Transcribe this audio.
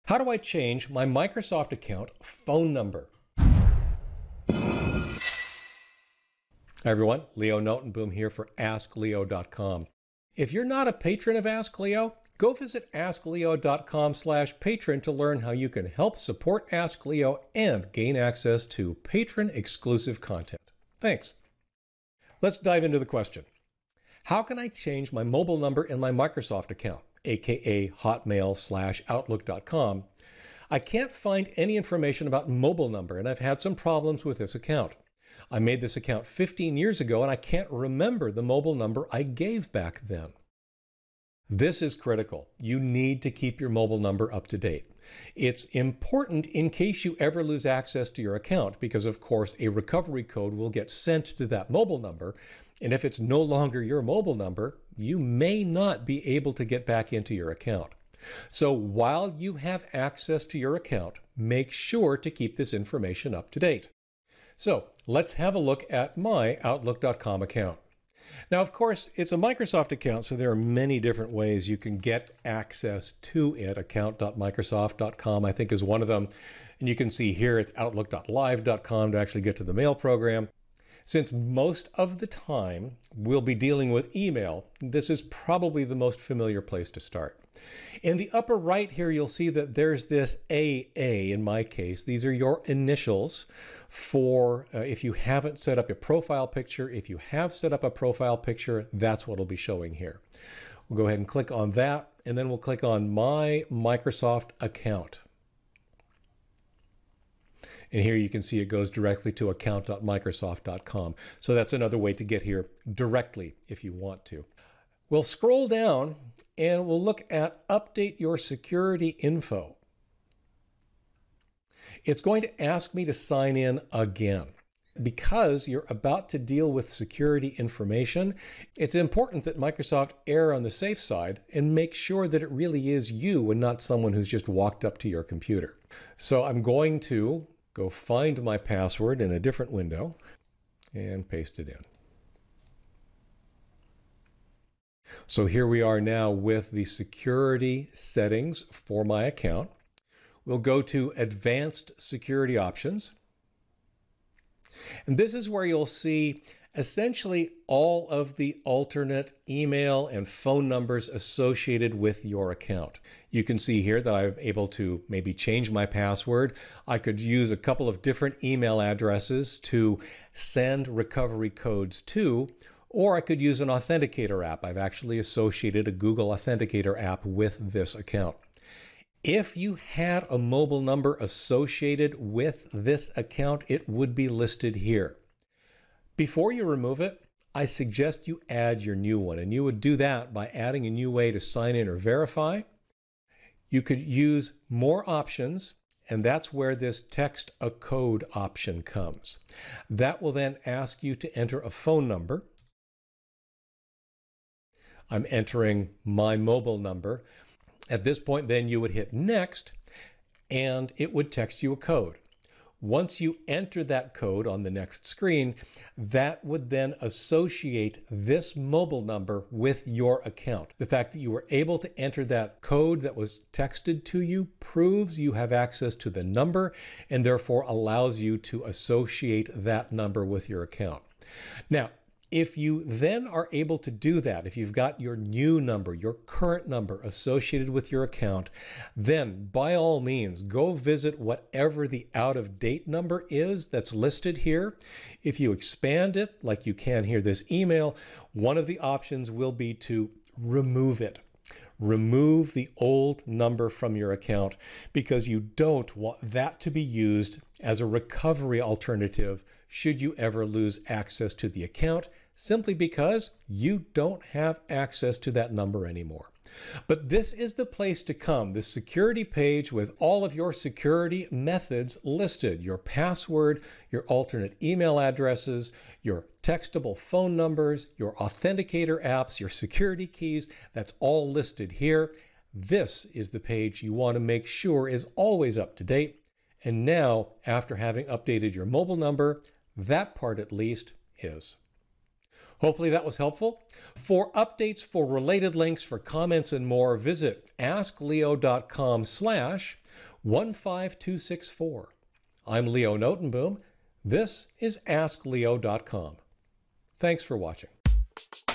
How do I change my Microsoft account phone number? Hi everyone, Leo Notenboom here for askleo.com. If you're not a patron of Ask Leo, go visit askleo.com/patron to learn how you can help support Ask Leo and gain access to patron-exclusive content. Thanks. Let's dive into the question. How can I change my mobile number in my Microsoft account, aka hotmail/outlook.com? I can't find any information about mobile number, and I've had some problems with this account. I made this account 15 years ago, and I can't remember the mobile number I gave back then. This is critical. You need to keep your mobile number up to date. It's important in case you ever lose access to your account, because of course a recovery code will get sent to that mobile number, and if it's no longer your mobile number, you may not be able to get back into your account. So while you have access to your account, make sure to keep this information up to date. So let's have a look at my Outlook.com account. Now, of course, it's a Microsoft account, so there are many different ways you can get access to it. Account.microsoft.com, I think, is one of them. And you can see here it's outlook.live.com to actually get to the mail program. Since most of the time we'll be dealing with email, this is probably the most familiar place to start. In the upper right here, you'll see that there's this AA in my case. These are your initials for if you haven't set up a profile picture. If you have set up a profile picture, that's what will be showing here. We'll go ahead and click on that, and then we'll click on My Microsoft Account. And here you can see it goes directly to account.microsoft.com. So that's another way to get here directly if you want to. We'll scroll down and we'll look at Update Your Security Info. It's going to ask me to sign in again. Because you're about to deal with security information, it's important that Microsoft err on the safe side and make sure that it really is you and not someone who's just walked up to your computer. So I'm going to go find my password in a different window and paste it in. So here we are now with the security settings for my account. We'll go to Advanced Security Options. And this is where you'll see essentially all of the alternate email and phone numbers associated with your account. You can see here that I'm able to maybe change my password. I could use a couple of different email addresses to send recovery codes to, or I could use an authenticator app. I've actually associated a Google Authenticator app with this account. If you had a mobile number associated with this account, it would be listed here. Before you remove it, I suggest you add your new one, and you would do that by adding a new way to sign in or verify. You could use more options, and that's where this text a code option comes. That will then ask you to enter a phone number. I'm entering my mobile number. At this point, then you would hit next, and it would text you a code. Once you enter that code on the next screen, that would then associate this mobile number with your account. The fact that you were able to enter that code that was texted to you proves you have access to the number and therefore allows you to associate that number with your account. Now, if you then are able to do that, if you've got your new number, your current number associated with your account, then by all means, go visit whatever the out-of-date number is that's listed here. If you expand it, like you can here, this email, one of the options will be to remove it. Remove the old number from your account because you don't want that to be used as a recovery alternative should you ever lose access to the account, simply because you don't have access to that number anymore. But this is the place to come, this security page with all of your security methods listed, your password, your alternate email addresses, your textable phone numbers, your authenticator apps, your security keys. That's all listed here. This is the page you want to make sure is always up to date. And now, after having updated your mobile number, that part at least is. Hopefully that was helpful. For updates, for related links, for comments and more, visit askleo.com/ 15264. I'm Leo Notenboom. This is askleo.com. Thanks for watching.